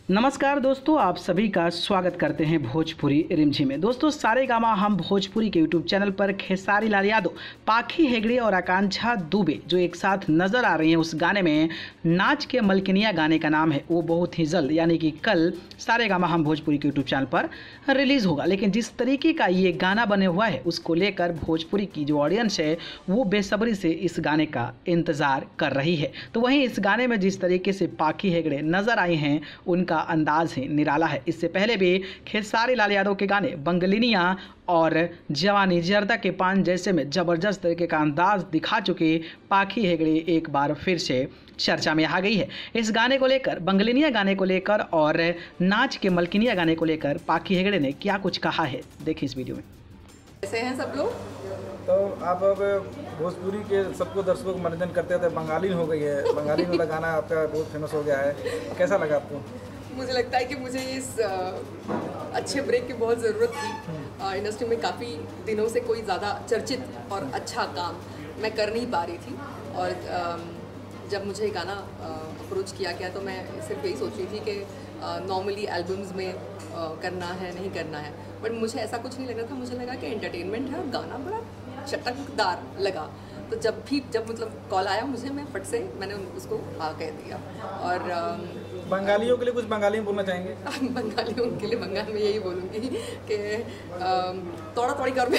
नमस्कार दोस्तों, आप सभी का स्वागत करते हैं भोजपुरी रिमझिम में। दोस्तों, सारेगामा हम भोजपुरी के यूट्यूब चैनल पर खेसारी लाल यादव, पाखी हेगड़े और आकांक्षा दुबे जो एक साथ नजर आ रही हैं, उस गाने में नाच के मलकिनिया गाने का नाम है, वो बहुत ही जल्द यानी कि कल सारेगामा हम भोजपुरी के यूट्यूब चैनल पर रिलीज होगा। लेकिन जिस तरीके का ये गाना बने हुआ है उसको लेकर भोजपुरी की जो ऑडियंस है वो बेसब्री से इस गाने का इंतज़ार कर रही है। तो वहीं इस गाने में जिस तरीके से पाखी हेगड़े नजर आई हैं उनका अंदाज ही निराला है। इससे पहले भी खेसारी लाल यादव के गाने बंगलिनिया और जवानी जर्दा के पान जैसे में जबरदस्त तरीके का अंदाज दिखा चुके पाखी हेगड़े एक बार फिर से चर्चा में आ गई है। इस गाने को लेकर, बंगलिनिया गाने को लेकर और नाच के मलकिनिया गाने को लेकर पाखी हेगड़े ने क्या कुछ कहा है, देखिए इस वीडियो में। कैसे हैं सब लोग? तो आप अब भोजपुरी के सबको दर्शकों को मनोरंजन करते थे, बंगाली हो गई है, बंगाली वाला गाना आपका बहुत फेमस हो गया है, कैसा लगा आपको? मुझे लगता है कि मुझे इस अच्छे ब्रेक की बहुत ज़रूरत थी। इंडस्ट्री में काफ़ी दिनों से कोई ज़्यादा चर्चित और अच्छा काम मैं कर नहीं पा रही थी, और जब मुझे गाना अप्रोच किया गया तो मैं सिर्फ यही सोच रही थी कि नॉर्मली एल्बम्स में करना है, नहीं करना है, बट मुझे ऐसा कुछ नहीं लग रहा था। मुझे लगा कि एंटरटेनमेंट है और गाना बड़ा चटकदार लगा। तो जब मतलब कॉल आया मुझे, मैं फट से मैंने उसको हाँ कह दिया। और बंगालियों के लिए कुछ बंगाली में बोलना चाहेंगे? बंगालियों के लिए बंगाल में यही बोलूँगी कि तोड़ा तोड़ी कर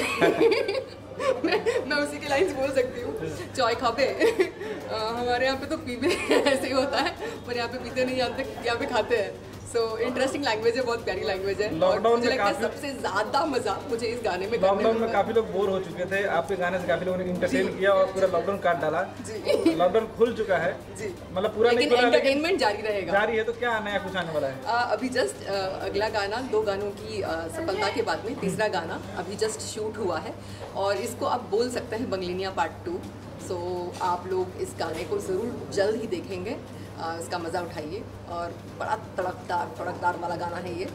मैं उसी की लाइन्स बोल सकती हूँ। चाय खाते हमारे यहाँ पे तो पीबे ऐसे ही होता है, पर यहाँ पे पीते नहीं, यहाँ पे खाते हैं। सो इंटरेस्टिंग लैंग्वेज है, बहुत प्यारी लैंग्वेज है। लॉकडाउन में काफी सबसे ज़्यादा मज़ा मुझे इस गाने में लॉकडाउन में काफ़ी लोग बोर हो चुके थे, आपके गाने से काफ़ी लोगों ने इंटरटेन किया और पूरा लॉकडाउन काट डाला। जी, लॉकडाउन खुल चुका है जी, मतलब पूरा लेकिन एंटरटेनमेंट जारी रहेगा, जारी है। तो क्या नया कुछ आने वाला है? अभी जस्ट अगला गाना, 2 गानों की सफलता के बाद में तीसरा गाना अभी जस्ट शूट हुआ है और इसको आप बोल सकते हैं बंगलिनिया पार्ट 2। सो आप लोग इस गाने को ज़रूर जल्द ही देखेंगे, इसका मज़ा उठाइए। और बड़ा तड़कदार वाला गाना है ये,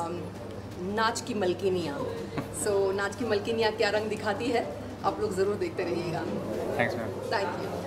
नाच की मलकिनिया। सो नाच की मलकिनिया क्या रंग दिखाती है, आप लोग ज़रूर देखते रहिएगा। Thanks ma'am. Thank you.